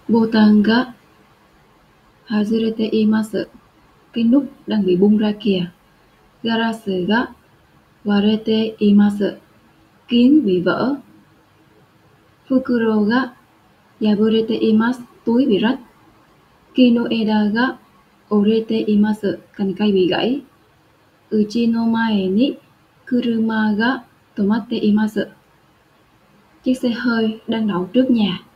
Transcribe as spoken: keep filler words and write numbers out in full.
Botan ga hazurete imasu. Cái nút đang bị bung ra kìa. Garasu ga warete imasu. Kiến bị vỡ. Fukuro ga yaburete imasu. Túi bị rách. Ki no eda ga orete imasu. Cành cây bị gãy. Uchi no mae ni kuruma ga tomatte imasu. Chiếc xe hơi đang đậu trước nhà.